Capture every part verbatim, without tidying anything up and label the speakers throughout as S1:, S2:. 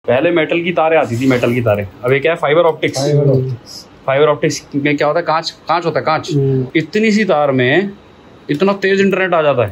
S1: पहले मेटल की तारें आती थी, मेटल की तारें। अब ये क्या है, fibre optics.
S2: Fibre optics
S1: fibre optics में क्या होता है, कांच कांच होता है, कांच। इतनी सी तार में इतना तेज इंटरनेट आ जाता है।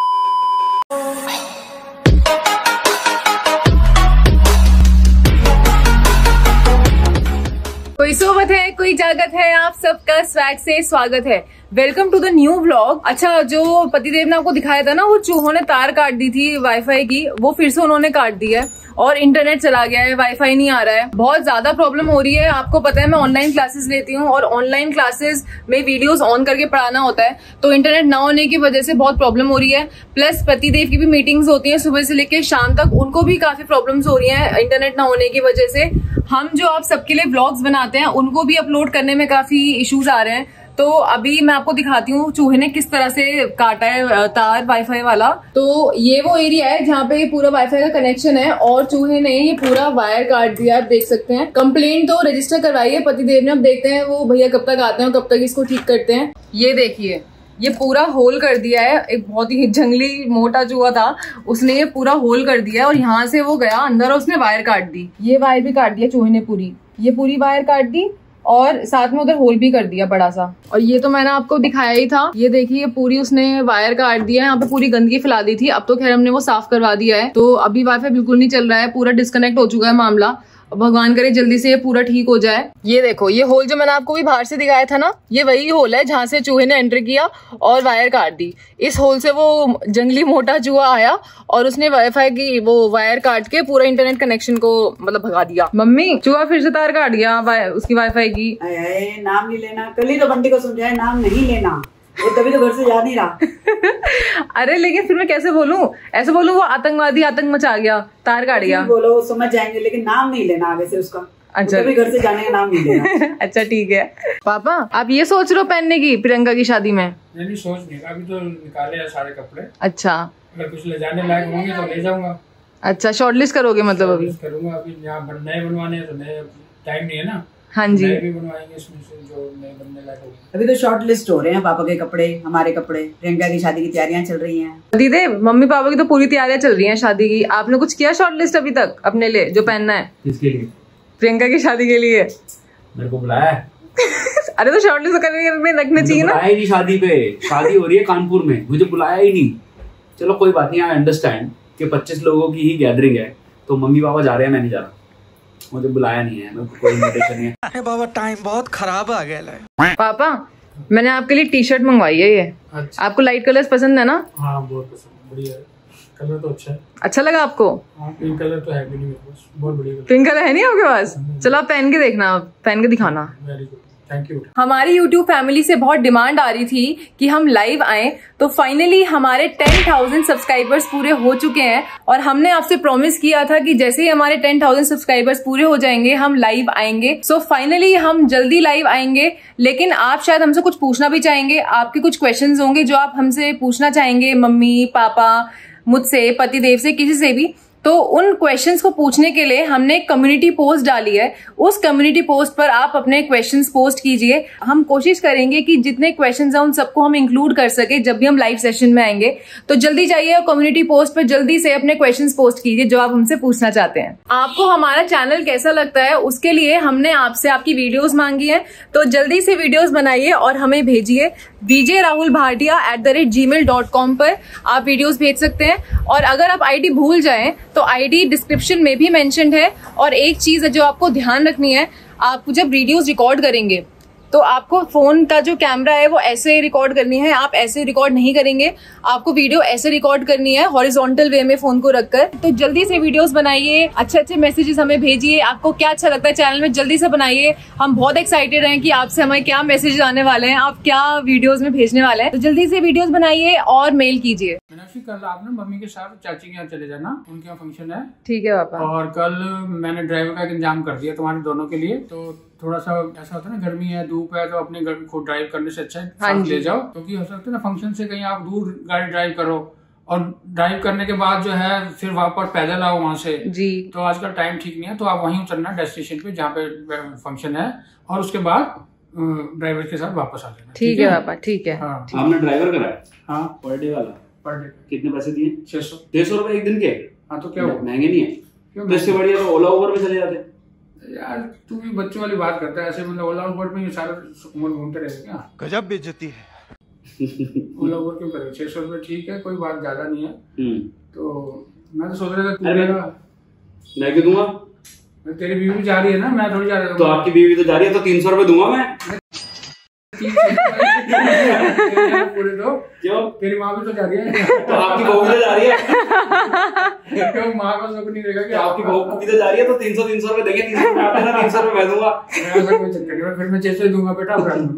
S3: कोई सोवत है, कोई जागत है, आप सबका स्वैग से स्वागत है। Welcome to the new vlog. अच्छा, जो पतिदेव ने आपको दिखाया था ना, वो चूहों ने तार काट दी थी वाईफाई की, वो फिर से उन्होंने काट दी है और इंटरनेट चला गया है, वाईफाई नहीं आ रहा है। बहुत ज्यादा प्रॉब्लम हो रही है। आपको पता है मैं ऑनलाइन क्लासेस लेती हूँ और ऑनलाइन क्लासेस में वीडियोस ऑन करके पढ़ाना होता है, तो इंटरनेट ना होने की वजह से बहुत प्रॉब्लम हो रही है। प्लस पतिदेव की भी मीटिंग्स होती हैं सुबह से लेकर शाम तक, उनको भी काफी प्रॉब्लम्स हो रही है इंटरनेट ना होने की वजह से। हम जो आप सबके लिए व्लॉग्स बनाते हैं उनको भी अपलोड करने में काफी इश्यूज आ रहे हैं। तो अभी मैं आपको दिखाती हूँ चूहे ने किस तरह से काटा है तार वाईफाई वाला। तो ये वो एरिया है जहाँ पे पूरा वाईफाई का कनेक्शन है और चूहे ने ये पूरा वायर काट दिया, आप देख सकते हैं। कंप्लेंट तो रजिस्टर करवाई है पतिदेव ने, अब देखते हैं वो भैया कब तक आते हैं, कब तक इसको ठीक करते हैं। ये देखिए, ये पूरा होल कर दिया है। एक बहुत ही जंगली मोटा चूहा था, उसने ये पूरा होल कर दिया और यहाँ से वो गया अंदर और उसने वायर काट दी। ये वायर भी काट दिया चूहे ने पूरी, ये पूरी वायर काट दी और साथ में उधर होल भी कर दिया बड़ा सा। और ये तो मैंने आपको दिखाया ही था, ये देखिए पूरी उसने वायर काट दिया है। यहाँ पे पूरी गंदगी फैला दी थी, अब तो खैर हमने वो साफ करवा दिया है। तो अभी वाईफाई बिल्कुल नहीं चल रहा है, पूरा डिस्कनेक्ट हो चुका है मामला। भगवान करे जल्दी से ये पूरा ठीक हो जाए। ये देखो, ये होल जो मैंने आपको भी बाहर से दिखाया था ना, ये वही होल है जहाँ से चूहे ने एंट्री किया और वायर काट दी। इस होल से वो जंगली मोटा चूहा आया और उसने वाईफाई की वो वायर काट के पूरा इंटरनेट कनेक्शन को मतलब भगा दिया। मम्मी, चूहा फिर से तार काट गया वाई, उसकी वाईफाई की।
S4: अरे नाम नहीं लेना, कल ही तो बंटी को समझाया नाम नहीं लेना, वो तभी तो घर से जा नहीं रहा।
S3: अरे लेकिन फिर मैं कैसे बोलूं, ऐसे बोलूं वो आतंकवादी आतंक मचा गया, तार काट गया।
S4: बोलो वो समझ जाएंगे, लेकिन नाम नहीं लेना आगे से उसका। अच्छा, तभी घर से जाने का नाम नहीं लेना।
S3: अच्छा ठीक है। पापा, आप ये सोच रहे हो पहनने की प्रियंका की शादी में?
S2: नहीं नहीं, सोच नहीं, अभी तो निकाले हैं सारे कपड़े।
S3: अच्छा,
S2: अगर कुछ ले जाने लायक होंगे तो ले जाऊंगा।
S3: अच्छा, शॉर्टलिस्ट करोगे मतलब? अभी
S2: करूंगा, अभी यहाँ नए बनवाने हैं तो नए टाइम नहीं है ना।
S3: हाँ जी,
S2: भी बनवाएंगे इसमें से जो नए बनने लायक होंगे।
S4: अभी तो शॉर्ट लिस्ट हो रहे हैं, पापा के कपड़े, हमारे कपड़े, प्रियंका की शादी की तैयारियां चल रही हैं।
S3: दीदी, मम्मी पापा की तो पूरी तैयारियां चल रही हैं शादी की। आपने कुछ किया शॉर्ट लिस्ट अभी तक अपने लिए जो पहनना है?
S2: किसके लिए?
S3: प्रियंका की शादी के लिए।
S2: मेरे को बुलाया है।
S3: अरे तो शॉर्ट लिस्ट करने में रखना चाहिए ना।
S1: बुलाया ही नहीं शादी पे, शादी हो रही है कानपुर में, मुझे बुलाया ही नहीं। चलो कोई बात नहीं, आई अंडरस्टैंड कि पच्चीस लोगों की ही गैदरिंग है, तो मम्मी पापा जा रहे हैं, मैं नहीं जा रहा, मुझे बुलाया नहीं है, कोई इन्विटेशन नहीं है।
S5: अरे बाबा, टाइम बहुत खराब आ गया।
S3: पापा, मैंने आपके लिए टी शर्ट मंगवाई है ये। अच्छा। आपको लाइट कलर्स पसंद है ना?
S2: हाँ बहुत पसंद, बढ़िया है, कलर तो अच्छा है।
S3: अच्छा लगा आपको?
S2: हाँ, पिंक कलर तो है भी नहीं मेरे पास, बहुत बढ़िया।
S3: पिंक कलर है नहीं आपके पास? चलो आप पहन के देखना, पहन के दिखाना।
S2: Very good, thank you.
S3: हमारी यूट्यूब फैमिली से बहुत डिमांड आ रही थी कि हम लाइव आए, तो फाइनली हमारे टेन थाउजेंड सब्सक्राइबर्स पूरे हो चुके हैं और हमने आपसे प्रॉमिस किया था कि जैसे ही हमारे टेन थाउजेंड सब्सक्राइबर्स पूरे हो जाएंगे हम लाइव आएंगे। सो so फाइनली हम जल्दी लाइव आएंगे, लेकिन आप शायद हमसे कुछ पूछना भी चाहेंगे, आपके कुछ क्वेश्चंस होंगे जो आप हमसे पूछना चाहेंगे, मम्मी पापा, मुझसे, पतिदेव से, किसी से भी। तो उन क्वेश्चंस को पूछने के लिए हमने एक कम्युनिटी पोस्ट डाली है। उस कम्युनिटी पोस्ट पर आप अपने क्वेश्चंस पोस्ट कीजिए। हम कोशिश करेंगे कि जितने क्वेश्चंस हैं उन सबको हम इंक्लूड कर सके जब भी हम लाइव सेशन में आएंगे। तो जल्दी जाइए और कम्युनिटी पोस्ट पर जल्दी से अपने क्वेश्चंस पोस्ट कीजिए जो आप हमसे पूछना चाहते हैं। आपको हमारा चैनल कैसा लगता है उसके लिए हमने आपसे आपकी वीडियोज मांगी है, तो जल्दी से वीडियोज बनाइए और हमें भेजिए। DJ Rahul Bhatia at the rate Gmail dot com पर आप वीडियोज भेज सकते हैं। और अगर आप आईडी भूल जाएं तो आईडी डिस्क्रिप्शन में भी मेंशन्ड है। और एक चीज है जो आपको ध्यान रखनी है, आप जब वीडियोस रिकॉर्ड करेंगे तो आपको फोन का जो कैमरा है वो ऐसे रिकॉर्ड करनी है, आप ऐसे रिकॉर्ड नहीं करेंगे, आपको वीडियो ऐसे रिकॉर्ड करनी है हॉरिजॉन्टल वे में फोन को रखकर। तो जल्दी से वीडियोस बनाइए, अच्छे अच्छे मैसेजेस हमें भेजिए, आपको क्या अच्छा लगता है चैनल में जल्दी से बनाइए। हम बहुत एक्साइटेड हैं कि आपसे हमें क्या मैसेज आने वाले हैं, आप क्या वीडियोज में भेजने वाले हैं। तो जल्दी से वीडियोज बनाइए और मेल कीजिए।
S2: मीनाक्षी, कल आप ना मम्मी के साथ चाची के यहाँ चले जाना, उनके यहाँ फंक्शन है।
S3: ठीक है पापा। और
S2: कल मैंने ड्राइवर का इंतजाम कर दिया तुम्हारे दोनों के लिए। तो थोड़ा सा ऐसा होता है ना, गर्मी है, धूप है, तो अपने घर खुद ड्राइव करने से अच्छा है साथ ले जाओ, क्योंकि हो सकता है ना फंक्शन से कहीं आप दूर गाड़ी ड्राइव करो और ड्राइव करने के बाद जो है फिर वापस पैदल आओ वहाँ से जी। तो आजकल टाइम ठीक नहीं है, तो आप वहीं उतरना डेस्टिनेशन पे जहाँ पे फंक्शन है और उसके बाद ड्राइवर के साथ वापस आ जाना।
S3: ठीक है पापा, ठीक है।
S1: हाँ, आपने ड्राइवर कराया?
S2: हाँ,
S1: पर डे वाला।
S2: पर डे
S1: कितने पैसे दिए?
S2: छह सौ।
S1: डेढ़ सौ रुपए एक दिन के?
S2: हाँ, तो क्या हुआ,
S1: महंगे नहीं है? तो इससे बढ़िया तो ओला उबर में चले जाते।
S2: यार तू भी बच्चों वाली बात करता है ऐसे, मतलब ओला उबर में ये सारा उम्र घूमते रहेगा क्या?
S5: गजब बेइज्जती है।
S2: ओला उबर क्यों करें? छह सौ रुपये ठीक है, कोई बात ज्यादा नहीं है। तो मैं तो सोच रहा था
S1: मैं क्यों दूंगा?
S2: तेरी बीवी जा रही है ना, मैं थोड़ी जा रहा हूँ।
S1: तो आपकी बीवी तो जा रही है, तो तीन सौ रुपए दूंगा मैं।
S2: पूरे तो
S1: क्यों?
S2: तेरी माँ भी तो जा रही है।
S1: तो आपकी बहू भी तो जा रही है।
S2: क्यों माँ को सुख नहीं देगा कि
S1: आपकी बहू भी तो जा रही है, तो तीन सौ तीन सौ रुपए देंगे, तीन सौ रुपए आते ना, तीन सौ रुपए मैं दूंगा।
S2: ऐसा कोई चक्कर नहीं, फिर मैं छह सौ दूंगा बेटा।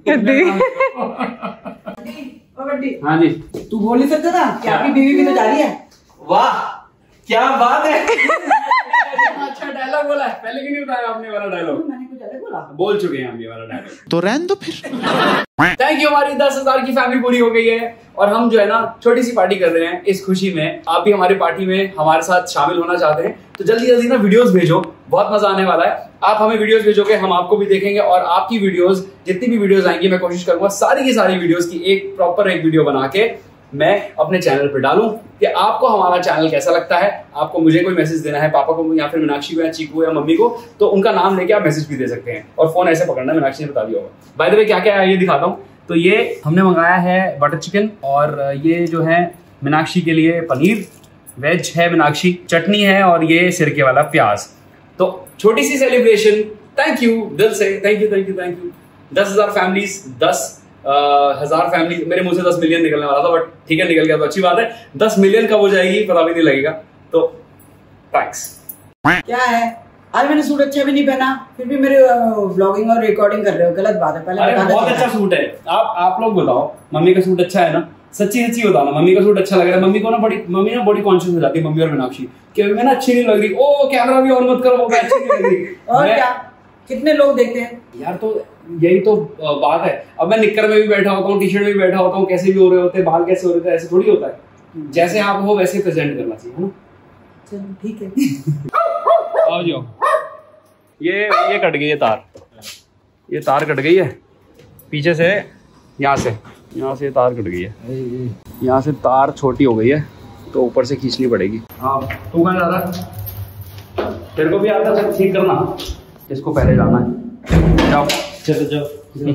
S1: हाँ जी,
S4: तू बोल नहीं सकता था कि आपकी बीवी भी तो जा रही है?
S1: वाह क्या बात है।
S2: अच्छा डायलॉग बोला है, पहले क्यों नहीं बताया आपने वाला डायलॉग?
S4: मैंने कुछ अलग बोला?
S1: बोल चुके हैं हम ये वाला डायलॉग।
S5: तो रहने दो फिर।
S1: थैंक यू, हमारी दस हजार की फैमिली पूरी हो गई है और हम जो है ना छोटी सी पार्टी कर रहे हैं इस खुशी में। आप भी हमारी पार्टी में हमारे साथ शामिल होना चाहते हैं तो जल्दी जल्दी ना वीडियोस भेजो, बहुत मजा आने वाला है। आप हमें वीडियोस भेजोगे, हम आपको भी देखेंगे और आपकी वीडियोस जितनी भी वीडियोस आएंगी मैं कोशिश करूंगा सारी की सारी वीडियोस की एक प्रॉपर एक वीडियो बना के मैं अपने चैनल पे डालूं कि आपको हमारा चैनल कैसा लगता है। आपको मुझे कोई मैसेज देना है, पापा को या फिर मीनाक्षी को या चीकू या मम्मी को, तो उनका नाम लेके आप मैसेज भी दे सकते हैं और फोन ऐसे पकड़ना, मीनाक्षी ने बता दिया होगा। बाय द वे क्या क्या है ये दिखाता हूँ। तो ये हमने मंगाया है बटर चिकन और ये जो है मीनाक्षी के लिए पनीर, वेज है मीनाक्षी, चटनी है और ये सिरके वाला प्याज। तो छोटी सी सेलिब्रेशन, थैंक यू दिल से, thank you thank you thank you. दस हजार फैमिलीज, दस हजार फैमिली, मेरे मुंह से दस मिलियन निकलने वाला था बट ठीक है निकल गया तो अच्छी बात है। दस मिलियन कब हो जाएगी पता भी नहीं लगेगा। तो थैंक्स।
S4: क्या है आज मैंने सूट अच्छा भी नहीं पहना, फिर भी मेरे व्लॉगिंग और रिकॉर्डिंग कर रहे हो, गलत बात है। पहले
S1: अरे बहुत अच्छा सूट है। आप आप लोग बताओ मम्मी का सूट अच्छा है ना? सच्ची सच्ची बताओ ना, मम्मी का सूट अच्छा लग रहा है? मम्मी को ना बड़ी मम्मी ना बड़ी कॉन्शियस हो जाती है, मम्मी और मीनाक्षी कि मैं ना अच्छी नहीं लग रही। ओ कैमरा भी ऑन मत करो, वो अच्छी नहीं लग रही।
S4: और क्या कितने लोग देखते हैं
S1: यार, तो यही तो बात है। अब मैं निक्कर में भी बैठा होता हूँ, टी शर्ट में भी बैठा होता हूँ, कैसे भी हो रहे होते हैं, बाल कैसे हो रहे थे, ऐसे थोड़ी होता है। जैसे आप हो वैसे प्रेजेंट करना चाहिए, है ना?
S4: चलो ठीक है।
S1: आओ जाओ। ये ये कट गई है तार, ये तार कट गई है पीछे से, यहाँ से यहाँ से तार कट गई है, यहाँ से तार छोटी हो गई है तो ऊपर से खींचनी पड़ेगी। हाँ तू कहाँ जा रहा है? तेरे को भी आता है ठीक करना, इसको पहले जाना है। जाओ चलो जाओ।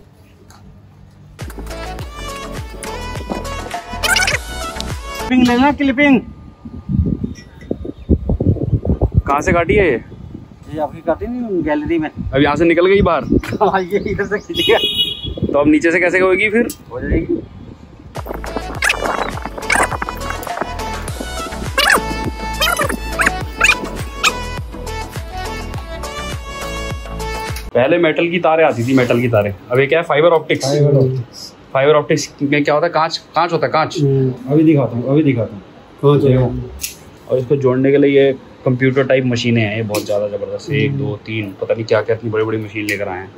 S1: क्लिपिंग लेना, क्लिपिंग कहाँ से काटी है ये?
S6: ये आपकी काटी नहीं गैलरी में।
S1: अब यहाँ से निकल गई बाहर।
S6: हाँ ये इधर से खींच गया।
S1: तो अब नीचे से कैसे होगी फिर?
S6: हो जाएगी।
S1: पहले मेटल की तारें आती थी, मेटल की तारें। अब ये क्या है? Fibre optics.
S6: Fibre optics
S1: fibre optics में क्या होता है? कांच, कांच होता है, कांच।
S6: अभी दिखाता हूँ अभी दिखाता हूँ कांच है।
S1: और इसको जोड़ने के लिए ये कंप्यूटर टाइप मशीनें हैं, ये बहुत ज़्यादा ज़बरदस्त। एक दो तीन पता नहीं क्या क्या इतनी बड़ी बड़ी मशीन लेकर आए हैं।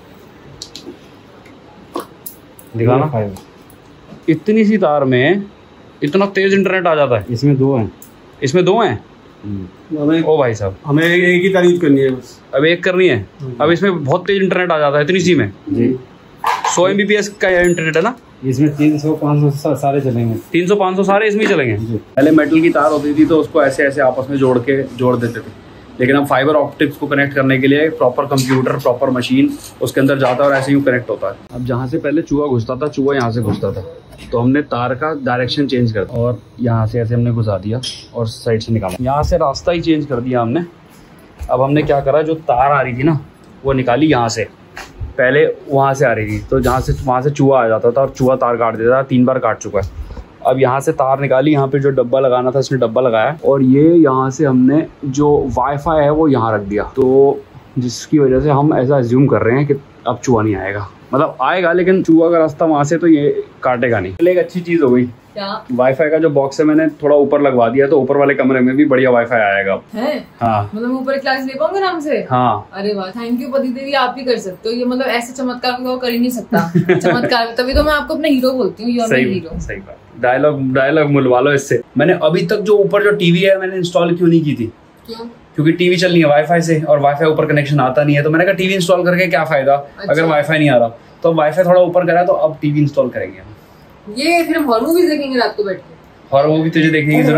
S1: दिखाना, इतनी सी तार में इतना तेज इंटरनेट आ जाता है।
S6: इसमें दो हैं।
S1: इसमें दो हैं? ओ भाई साहब,
S6: हमें एक ही तार यूज करनी है बस।
S1: अब एक करनी है। अब इसमें बहुत तेज इंटरनेट आ जाता है इतनी सी में
S6: जी।
S1: सौ एम बी पी एस का इंटरनेट है ना?
S6: इसमें तीन सौ पाँच सौ सारे चलेंगे।
S1: तीन सौ पाँच सौ सारे इसमें चलेंगे। पहले मेटल की तार होती थी तो उसको ऐसे ऐसे आपस में जोड़ के जोड़ देते थे, लेकिन अब फाइबर ऑप्टिक्स को कनेक्ट करने के लिए प्रॉपर कंप्यूटर, प्रॉपर मशीन उसके अंदर जाता है और ऐसे ही कनेक्ट होता है। अब जहाँ से पहले चूहा घुसता था, चूहा यहाँ से घुसता था, तो हमने तार का डायरेक्शन चेंज कर दिया और यहाँ से ऐसे हमने घुसा दिया और साइड से निकाला। यहाँ से रास्ता ही चेंज कर दिया हमने। अब हमने क्या करा, जो तार आ रही थी ना वो निकाली यहाँ से, पहले वहाँ से आ रही थी तो जहाँ से वहाँ से चूहा आ जाता था और चूहा तार काट देता था। तीन बार काट चुका है। अब यहाँ से तार निकाली, यहाँ पे जो डब्बा लगाना था इसने डब्बा लगाया और ये यहाँ से हमने जो वाईफाई है वो यहाँ रख दिया, तो जिसकी वजह से हम ऐसा अज्यूम कर रहे हैं कि अब चूहा नहीं आएगा। मतलब आएगा लेकिन चूहा का रास्ता वहाँ से तो ये काटेगा नहीं। एक अच्छी चीज़ हो गई, वाईफाई का जो बॉक्स है मैंने थोड़ा ऊपर लगवा दिया तो ऊपर वाले कमरे में भी बढ़िया वाईफाई आएगा है? हाँ
S3: मतलब ऊपर क्लास ले पाऊंगे आराम से।
S1: हाँ
S3: अरे वाह, थैंक यू पति देवी, आप भी कर सकते हो ये। मतलब ऐसे चमत्कार को कर ही नहीं सकता। चमत्कार, तभी तो मैं आपको अपना हीरो बोलती हूँ। हीरो
S1: सही बात। डायलॉग डायलॉग मुलवा लो इससे। मैंने अभी तक जो ऊपर जो टीवी है मैंने इंस्टॉल क्यों नहीं की थी?
S3: क्यों?
S1: क्योंकि टीवी चलनी है वाईफाई से और वाईफाई ऊपर कनेक्शन आता नहीं है, तो मैंने कहा टीवी इंस्टॉल करके क्या फायदा। अच्छा। अगर वाईफाई नहीं आ रहा तो वाईफाई थोड़ा ऊपर करा तो अब टीवी इंस्टॉल करेंगे हम।
S3: ये फिर हम हॉरर मूवीज देखेंगे रात को बैठ के।
S1: हॉरर मूवी तुझे देखने की जरूरत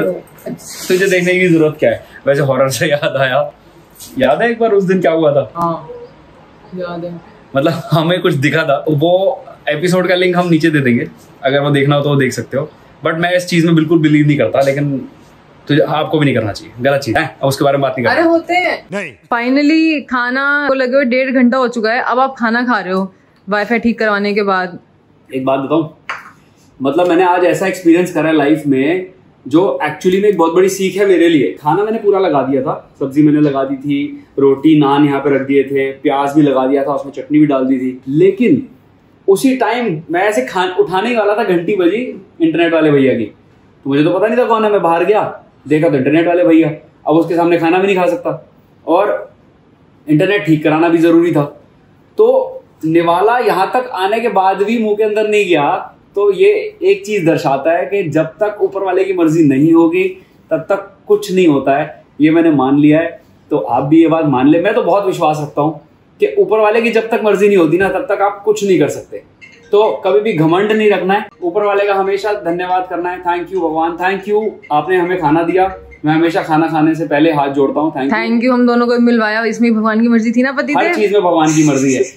S1: तुझे देखने की जरूरत क्या है। वैसे हॉरर से याद आया, याद है एक बार उस दिन क्या हुआ था?
S3: हाँ याद है,
S1: मतलब हमें कुछ दिखा था, वो एपिसोड का लिंक हम नीचे दे देंगे, अगर वो देखना हो तो वो देख सकते हो। बट मैं इस चीज में बिल्कुल बिलीव नहीं करता, लेकिन तुझे आपको भी नहीं करना चाहिए, गलत चीज है, अब उसके बारे में बात नहीं करना।
S3: अरे होते हैं नहीं। फाइनली खाना को लगे हुए डेढ़ घंटा हो चुका है, अब आप खाना खा रहे हो वाईफाई ठीक करवाने के बाद।
S1: एक बात बताऊं, मतलब मैंने आज ऐसा एक्सपीरियंस करा है लाइफ में जो एक्चुअली में एक बहुत बड़ी सीख है मेरे लिए। खाना मैंने पूरा लगा दिया था, सब्जी मैंने लगा दी थी, रोटी नान यहाँ पे रख दिए थे, प्याज भी लगा दिया था, उसमें चटनी भी डाल दी थी, लेकिन उसी टाइम मैं ऐसे खान उठाने ही वाला था, घंटी बजी इंटरनेट वाले भैया की, तो मुझे तो पता नहीं था कौन है, मैं बाहर गया देखा तो इंटरनेट वाले भैया। अब उसके सामने खाना भी नहीं खा सकता और इंटरनेट ठीक कराना भी जरूरी था, तो निवाला यहाँ तक आने के बाद भी मुंह के अंदर नहीं गया। तो ये एक चीज दर्शाता है कि जब तक ऊपर वाले की मर्जी नहीं होगी तब तक कुछ नहीं होता है, ये मैंने मान लिया है। तो आप भी ये बात मान ले, मैं तो बहुत विश्वास रखता हूँ कि ऊपर वाले की जब तक मर्जी नहीं होती ना तब तक आप कुछ नहीं कर सकते। तो कभी भी घमंड नहीं रखना है, ऊपर वाले का हमेशा धन्यवाद करना है। थैंक यू भगवान, थैंक यू आपने हमें खाना दिया। मैं हमेशा खाना खाने से पहले हाथ जोड़ता हूँ, थैंक यू।
S3: थैंक यू हम दोनों को मिलवाया, इसमें भगवान की मर्जी थी ना पति देव?
S1: हर चीज में भगवान की मर्जी है।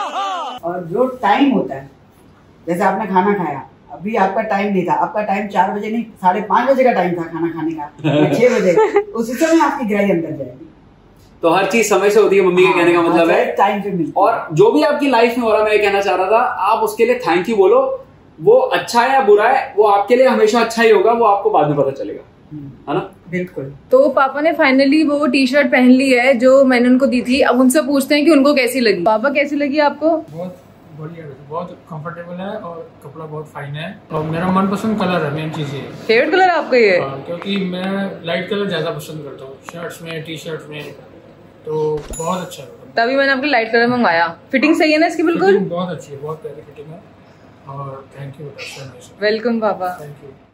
S4: और जो टाइम होता है, जैसे आपने खाना खाया, अभी आपका टाइम नहीं था, आपका टाइम चार बजे नहीं साढ़े पांच बजे का टाइम था खाना खाने का, छह बजे, उसी समय आपकी ग्राही अंदर जाएगी।
S1: तो हर चीज समय से होती है, मम्मी के कहने का मतलब है
S4: टाइम से मिलती है।
S1: और जो भी आपकी लाइफ में हो रहा है, मैं कहना चाह रहा था, आप उसके लिए थैंक यू बोलो। वो अच्छा है या बुरा है, वो आपके लिए हमेशा अच्छा ही होगा, वो आपको बाद में पता चलेगा, है ना?
S4: बिल्कुल।
S3: तो पापा ने फाइनली वो टी शर्ट पहन ली है जो मैंने उनको दी थी। अब उनसे पूछते हैं कि उनको कैसी लगी। पापा कैसी लगी आपको?
S2: बहुत बढ़िया, बहुत कंफर्टेबल है और कपड़ा बहुत फाइन है और मेरा मनपसंद कलर है, मेन चीज ये।
S3: फेवरेट कलर आपका ये?
S2: क्योंकि मैं लाइट कलर ज्यादा पसंद करता हूँ शर्ट्स में, टी शर्ट में, तो बहुत अच्छा है।
S3: तभी मैंने आपके लाइट कलर मंगाया। फिटिंग सही है ना इसकी? बिल्कुल
S2: बहुत अच्छी है, बहुत प्यारी फिटिंग है और थैंक यू।
S3: वेलकम पापा।
S2: Thank you.